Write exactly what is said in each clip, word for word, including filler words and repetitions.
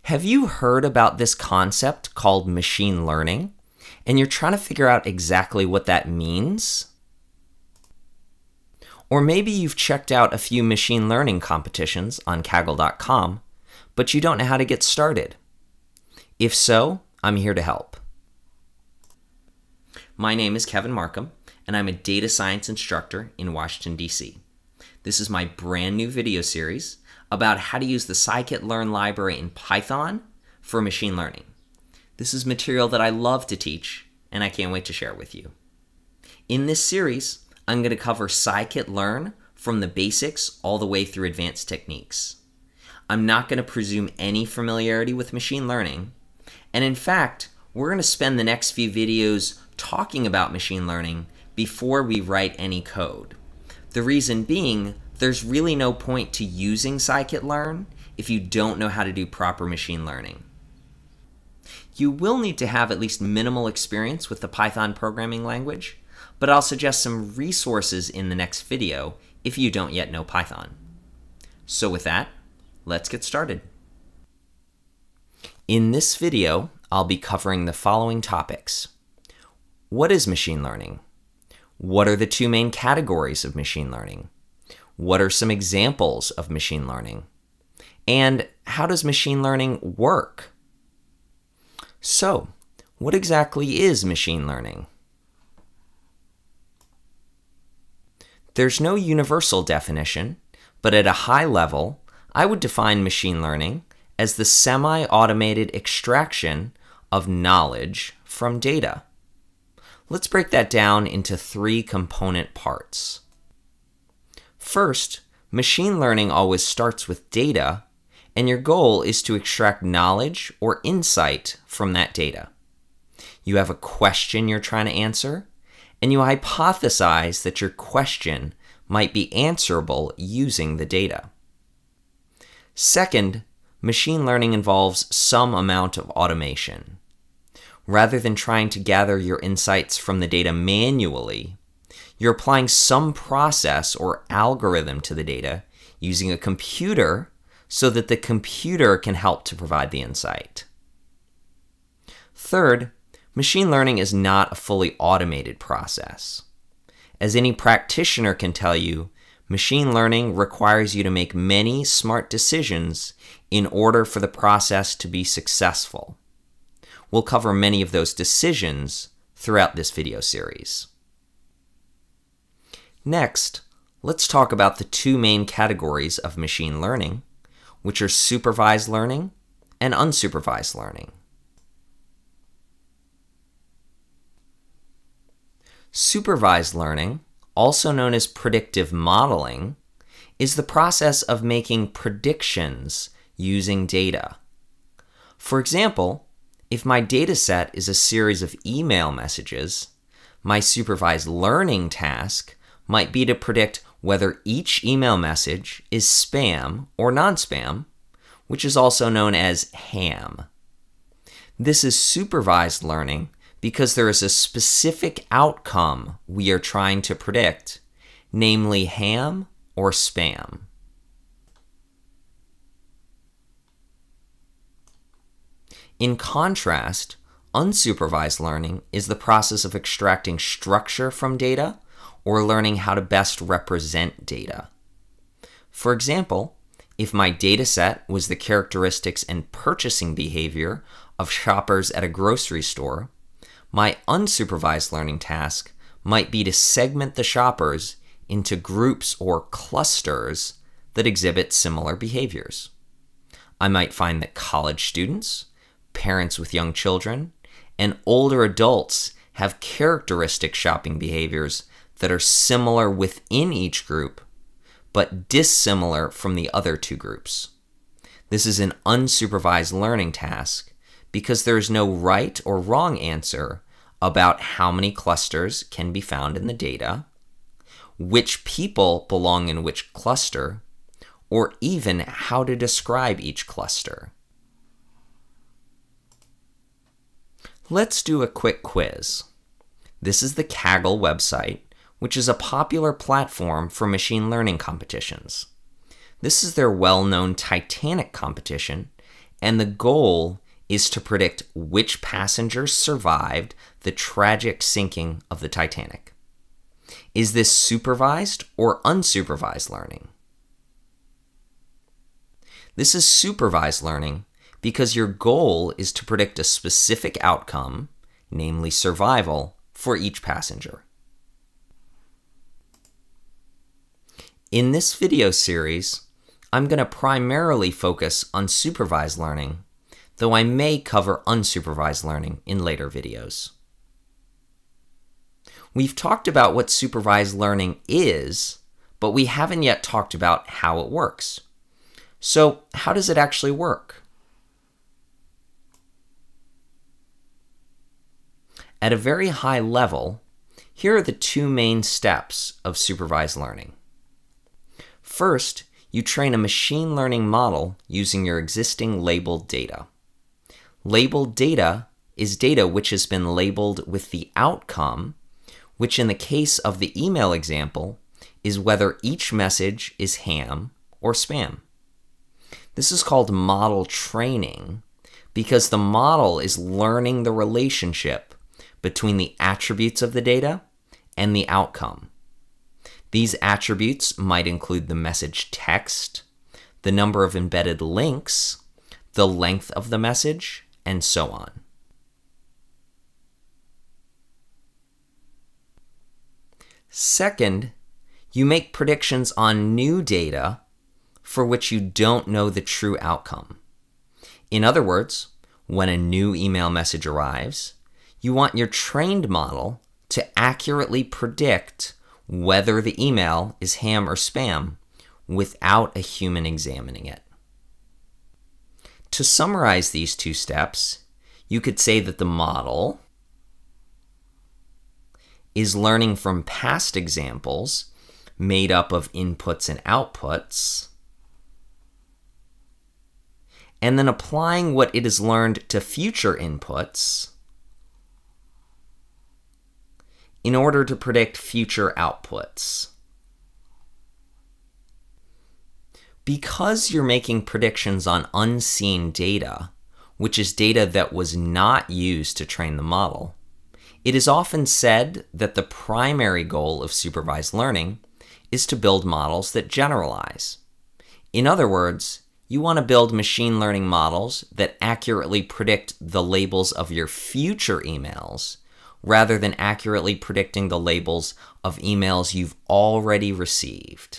Have you heard about this concept called machine learning, and you're trying to figure out exactly what that means? Or maybe you've checked out a few machine learning competitions on Kaggle dot com, but you don't know how to get started. If so, I'm here to help. My name is Kevin Markham, and I'm a data science instructor in Washington, D C This is my brand new video series about how to use the scikit-learn library in Python for machine learning. This is material that I love to teach, and I can't wait to share with you. In this series, I'm going to cover scikit-learn from the basics all the way through advanced techniques. I'm not going to presume any familiarity with machine learning, and in fact, we're going to spend the next few videos talking about machine learning before we write any code. The reason being, there's really no point to using scikit-learn if you don't know how to do proper machine learning. You will need to have at least minimal experience with the Python programming language, but I'll suggest some resources in the next video if you don't yet know Python. So with that, let's get started. In this video, I'll be covering the following topics. What is machine learning? What are the two main categories of machine learning? What are some examples of machine learning? And how does machine learning work? So, what exactly is machine learning? There's no universal definition, but at a high level, I would define machine learning as the semi-automated extraction of knowledge from data. Let's break that down into three component parts. First, machine learning always starts with data, and your goal is to extract knowledge or insight from that data. You have a question you're trying to answer, and you hypothesize that your question might be answerable using the data. Second, machine learning involves some amount of automation. Rather than trying to gather your insights from the data manually, you're applying some process or algorithm to the data using a computer so that the computer can help to provide the insight. Third, machine learning is not a fully automated process. As any practitioner can tell you, machine learning requires you to make many smart decisions in order for the process to be successful. We'll cover many of those decisions throughout this video series. Next, let's talk about the two main categories of machine learning, which are supervised learning and unsupervised learning. Supervised learning, also known as predictive modeling, is the process of making predictions using data. For example, if my data set is a series of email messages, my supervised learning task might be to predict whether each email message is spam or non-spam, which is also known as ham. This is supervised learning because there is a specific outcome we are trying to predict, namely ham or spam. In contrast, unsupervised learning is the process of extracting structure from data or learning how to best represent data. For example, if my data set was the characteristics and purchasing behavior of shoppers at a grocery store, my unsupervised learning task might be to segment the shoppers into groups or clusters that exhibit similar behaviors. I might find that college students, parents with young children, and older adults have characteristic shopping behaviors that are similar within each group, but dissimilar from the other two groups. This is an unsupervised learning task because there is no right or wrong answer about how many clusters can be found in the data, which people belong in which cluster, or even how to describe each cluster. Let's do a quick quiz. This is the Kaggle website, which is a popular platform for machine learning competitions. This is their well-known Titanic competition, and the goal is to predict which passengers survived the tragic sinking of the Titanic. Is this supervised or unsupervised learning? This is supervised learning because your goal is to predict a specific outcome, namely survival, for each passenger. In this video series, I'm going to primarily focus on supervised learning, though I may cover unsupervised learning in later videos. We've talked about what supervised learning is, but we haven't yet talked about how it works. So, how does it actually work? At a very high level, here are the two main steps of supervised learning. First, you train a machine learning model using your existing labeled data. Labeled data is data which has been labeled with the outcome, which in the case of the email example is whether each message is ham or spam. This is called model training because the model is learning the relationship between the attributes of the data and the outcome. These attributes might include the message text, the number of embedded links, the length of the message, and so on. Second, you make predictions on new data for which you don't know the true outcome. In other words, when a new email message arrives, you want your trained model to accurately predict whether the email is ham or spam without a human examining it. To summarize these two steps, you could say that the model is learning from past examples made up of inputs and outputs, and then applying what it has learned to future inputs in order to predict future outputs. Because you're making predictions on unseen data, which is data that was not used to train the model, it is often said that the primary goal of supervised learning is to build models that generalize. In other words, you want to build machine learning models that accurately predict the labels of your future emails rather than accurately predicting the labels of emails you've already received.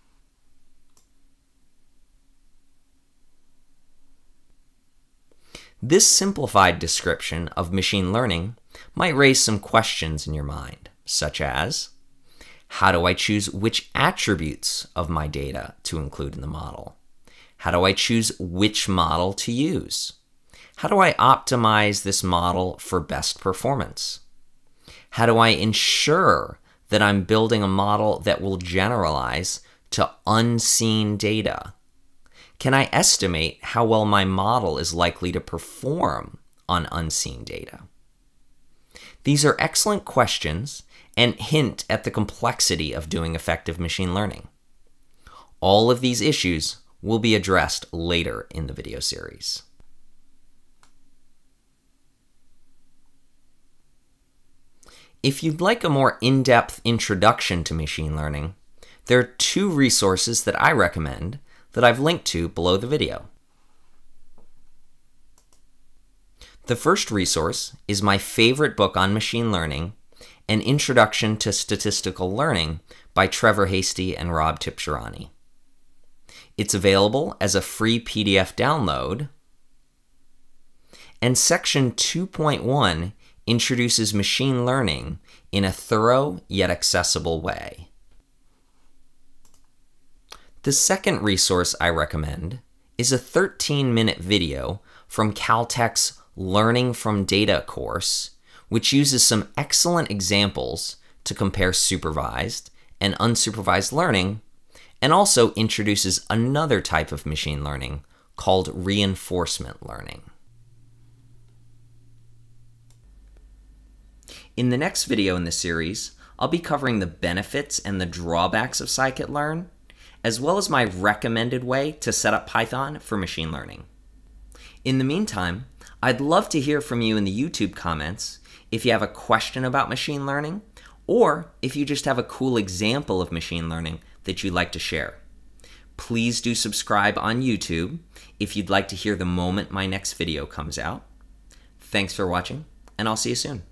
This simplified description of machine learning might raise some questions in your mind, such as, how do I choose which attributes of my data to include in the model? How do I choose which model to use? How do I optimize this model for best performance? How do I ensure that I'm building a model that will generalize to unseen data? Can I estimate how well my model is likely to perform on unseen data? These are excellent questions and hint at the complexity of doing effective machine learning. All of these issues will be addressed later in the video series. If you'd like a more in-depth introduction to machine learning, there are two resources that I recommend that I've linked to below the video. The first resource is my favorite book on machine learning, An Introduction to Statistical Learning by Trevor Hasty and Rob Tibshirani. It's available as a free P D F download, and section two point one introduces machine learning in a thorough yet accessible way. The second resource I recommend is a thirteen minute video from Caltech's Learning from Data course, which uses some excellent examples to compare supervised and unsupervised learning, and also introduces another type of machine learning called reinforcement learning. In the next video in this series, I'll be covering the benefits and the drawbacks of scikit-learn, as well as my recommended way to set up Python for machine learning. In the meantime, I'd love to hear from you in the YouTube comments if you have a question about machine learning, or if you just have a cool example of machine learning that you'd like to share. Please do subscribe on YouTube if you'd like to hear the moment my next video comes out. Thanks for watching, and I'll see you soon.